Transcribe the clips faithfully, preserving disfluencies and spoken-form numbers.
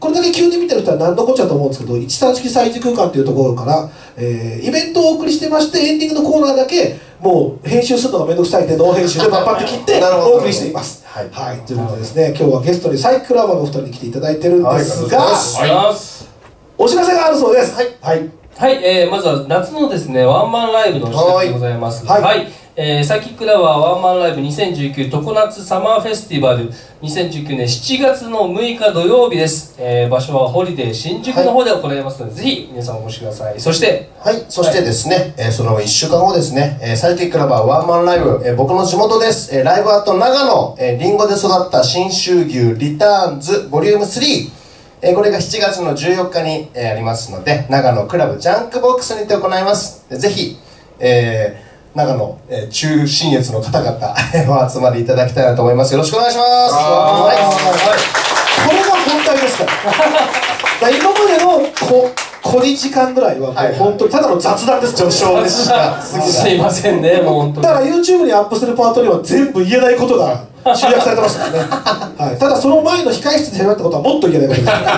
これだけ急に見てる人は何のこっちゃと思うんですけど、いちさん式催事空間というところから、えー、イベントをお送りしてまして、エンディングのコーナーだけもう編集するのがめんどくさいんでノー編集でパッパッと切ってお送りしています。はい、はい、ということでですね、今日はゲストにサイクラバーのお二人に来ていただいてるんですが、はい、お知らせがあるそうです。はい、はいはい、えー、まずは夏のですねワンマンライブのお知らせでございます。はい、はい、えー、サイキックラバーワンマンライブにせんじゅうきゅう常夏サマーフェスティバルにせんじゅうきゅうねんしちがつのむいか土曜日です。えー、場所はホリデー新宿の方で行いますので、はい、ぜひ皆さんお越しください。そしてはいそしてですね、はい、えー、そのいっしゅうかんごですね、えー、サイキックラバーワンマンライブ、えー、僕の地元です、えー、ライブアット長野、えー、リンゴで育った信州牛リターンズボリュームスリー、えー、これがしちがつのじゅうよっかに、えー、ありますので、長野クラブジャンクボックスにて行います。ぜひ、えー、長野、えー、中信越の方々お集まりいただきたいなと思います。よろしくお願いします。はい、 これが本題ですから今までのこ小にじかんぐらいはもう本当にただの雑談です。序章でした。 すいませんね、もう本当に。 だから YouTube にアップするパートには全部言えないことが集約されてましたからね。はい、ただその前の控室で喋ったことはもっと言えないことですから。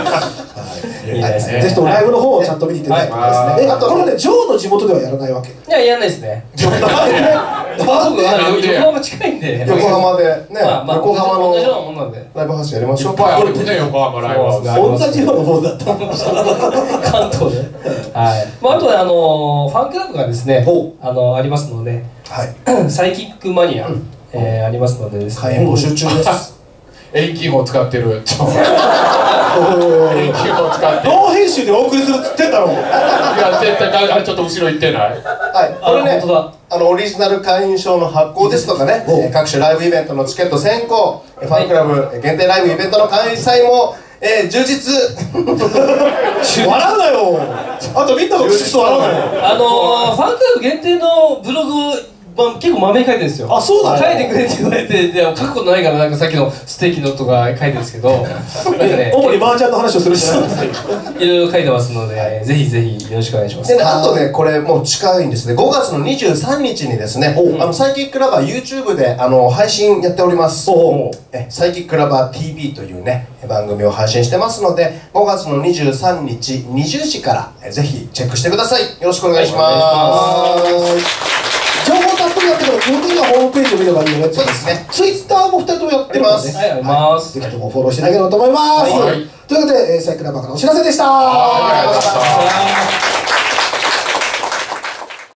ぜひともライブの方をちゃんと見に行っていただきたいですね。あとこれね、ジョーの地元ではやらないわけ。 いや、やらないですね。僕横浜近いんで。 横浜でね、 横浜のライブハウスやりましょう。 いっぱいあるね、横浜ライブハウス。 同じようなものだった。 関東で。はい。まああとはあのファンクラブがですね、あのありますので、サイキックマニアえありますのでですね。 会員募集中です。 遠近法使ってる。遠近法使って。 ノー編集でお送りするっつってんだろ。いや絶対あれちょっと後ろ行ってない。 はい。これね、あのオリジナル会員証の発行ですとかね、各種ライブイベントのチケット先行、ファンクラブ限定ライブイベントの開催もえー、充実。 笑うなよ。あとみんなもクスクス笑うなよ。 あのー、ファンクラブ限定のブログをま、結構まめに書いてるんですよ。 あ、そうだね。 書いてくれって言われて、でも書くことないからなんかさっきのステーキのとか書いてるんですけど、なんかね、 主に麻雀の話をするじゃないですか。 いろいろ書いてますので、ぜひぜひよろしくお願いします。 で、あとね、これもう近いんですね。ごがつのにじゅうさんにちにですね、あのサイキックラバー YouTube であの配信やっております。え、サイキックラバー ティーブイ というね番組を配信してますので、ごがつのにじゅうさんにちにじゅうじからぜひチェックしてください。よろしくお願いします。 情報たっぷりやってから基本的にはホームページを見ればいいよね。 そうですね。 ツイッターもふたりともやってます。 はい、やります。 ぜひともフォローしていただければと思います。ということで、サイクラバーからお知らせでした。 ありがとうございました。